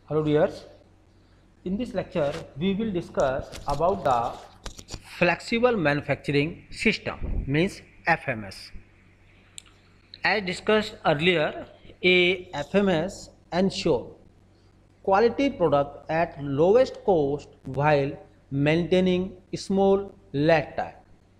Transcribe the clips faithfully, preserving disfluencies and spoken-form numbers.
Hello dears, in this lecture we will discuss about the flexible manufacturing system, means F M S. As discussed earlier, a F M S ensure quality product at lowest cost while maintaining small lag time.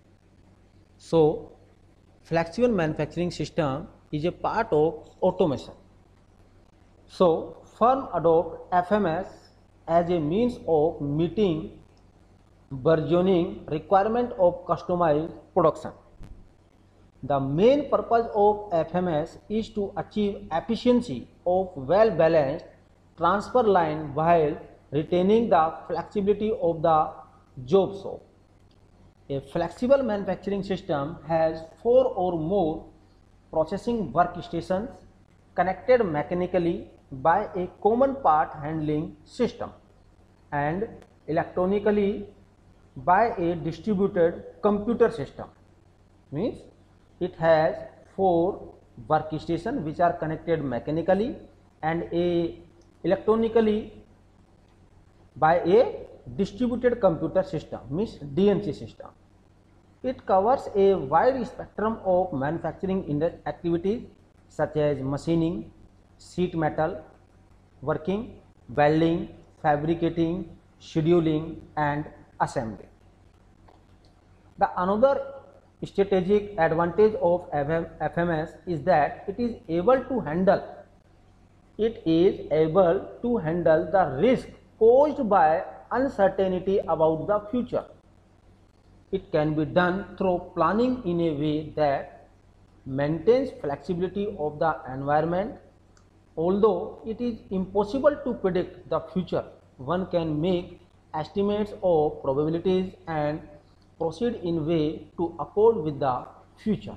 So flexible manufacturing system is a part of automation. So firm adopt F M S as a means of meeting burgeoning requirement of customized production. The main purpose of F M S is to achieve efficiency of well-balanced transfer line while retaining the flexibility of the job scope. A flexible manufacturing system has four or more processing workstations connected mechanically by a common part handling system and electronically by a distributed computer system. Means it has four workstations which are connected mechanically and a electronically by a distributed computer system, means D N C system. It covers a wide spectrum of manufacturing activities such as machining, sheet metal working, welding, fabricating, scheduling and assembly. The another strategic advantage of F M S is that it is able to handle it is able to handle the risk caused by uncertainty about the future. It can be done through planning in a way that maintains flexibility of the environment. Although it is impossible to predict the future, one can make estimates of probabilities and proceed in way to accord with the future.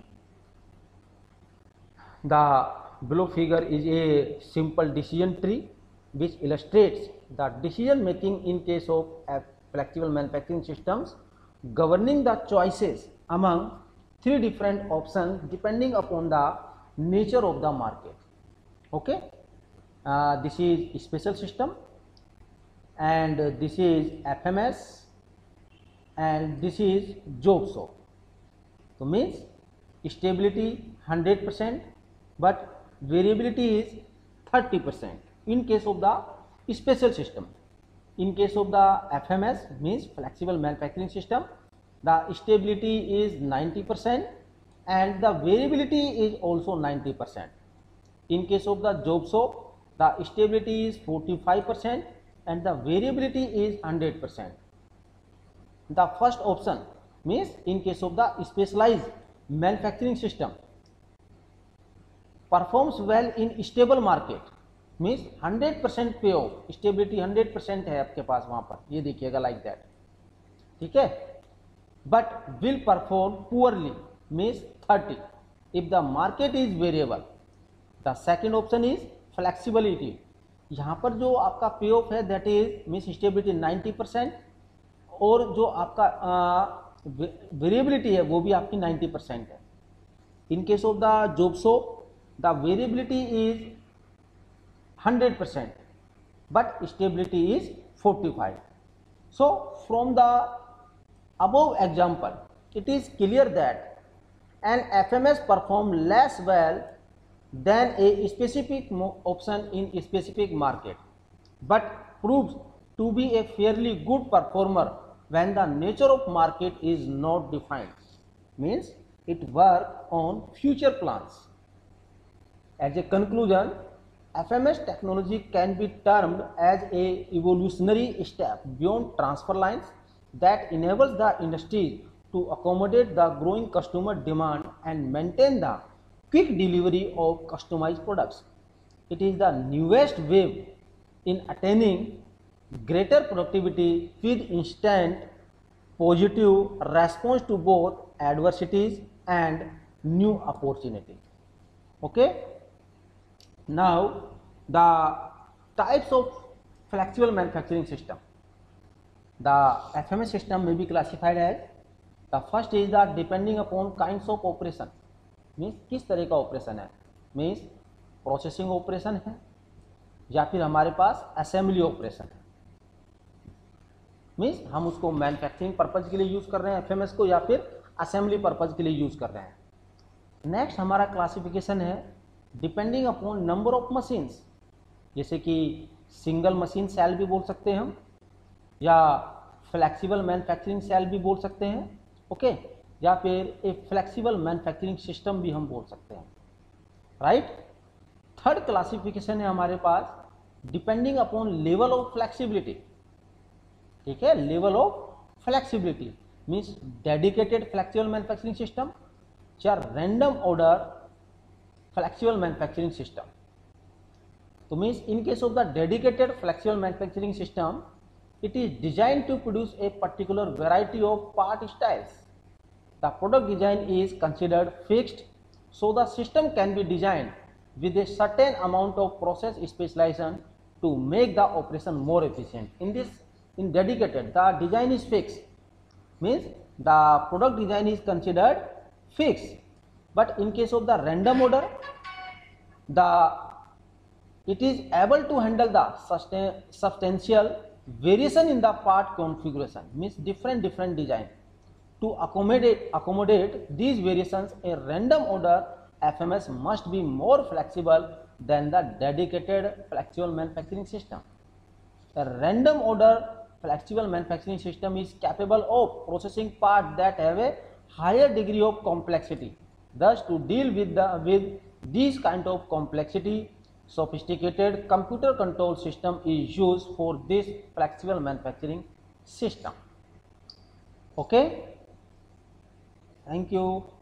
The below figure is a simple decision tree which illustrates the decision making in case of flexible manufacturing systems, governing the choices among three different options depending upon the nature of the market. Okay, uh, this is special system and uh, this is F M S and this is job scope. So means stability one hundred percent but variability is thirty percent in case of the special system. In case of the F M S, means flexible manufacturing system, the stability is ninety percent and the variability is also ninety percent. In case of the job scope, the stability is forty-five percent and the variability is one hundred percent. The first option means in case of the specialized manufacturing system performs well in stable market, means one hundred percent payoff, stability one hundred percent है आपके पास वहां पर, ये देखिएगा like that, ठीक है. But will perform poorly means thirty if the market is variable. The second option is flexibility. यहाँ पर जो आपका पे ऑफ है that is means stability ninety percent और जो आपका वेरिएबिलिटी है वो भी आपकी ninety percent है. In case of the job scope the variability is one hundred percent but stability is forty-five. So from the above example it is clear that an F M S perform less well than a specific option in a specific market but proves to be a fairly good performer when the nature of market is not defined, means it work on future plans. As a conclusion, F M S technology can be termed as a evolutionary step beyond transfer lines that enables the industry to accommodate the growing customer demand and maintain the quick delivery of customized products. It is the newest wave in attaining greater productivity with instant positive response to both adversities and new opportunities. Okay. Now the types of flexible manufacturing system. The F M S system may be classified as, the first is the depending upon kinds of operation, means किस तरह का operation है, means processing operation है, या फिर हमारे पास assembly operation है, मीन्स हम उसको मैन्युफैक्चरिंग पर्पज के लिए यूज कर रहे हैं एफएमएस को, या फिर असेंबली पर्पज के लिए यूज कर रहे हैं। नेक्स्ट हमारा क्लासिफिकेशन है depending upon number of machines, जैसे कि सिंगल मशीन सेल भी बोल सकते हैं हम, या फ्लेक्सिबल मैन्युफैक्चरिंग सेल भी बोल सकते हैं, ओके, या फिर एक फ्लेक्सिबल मैन्युफैक्चरिंग सिस्टम भी हम बोल सकते हैं, राइट। थर्ड क्लासिफिकेशन है हमारे पास depending upon level of flexibility, ठीक है, level of flexibility means dedicated flexible manufacturing system या random order flexible manufacturing system. तो means in case of the dedicated flexible manufacturing system, it is designed to produce a particular variety of part styles. The product design is considered fixed, so the system can be designed with a certain amount of process specialization to make the operation more efficient. In this, in dedicated, the design is fixed, means the product design is considered fixed, but in case of the random order, the it is able to handle the sustain, substantial variation in the part configuration, means different different design. To accommodate accommodate these variations, a random order F M S must be more flexible than the dedicated flexible manufacturing system. A random order flexible manufacturing system is capable of processing parts that have a higher degree of complexity. Thus, to deal with the with these kind of complexity, sophisticated computer control system is used for this flexible manufacturing system. Okay, thank you.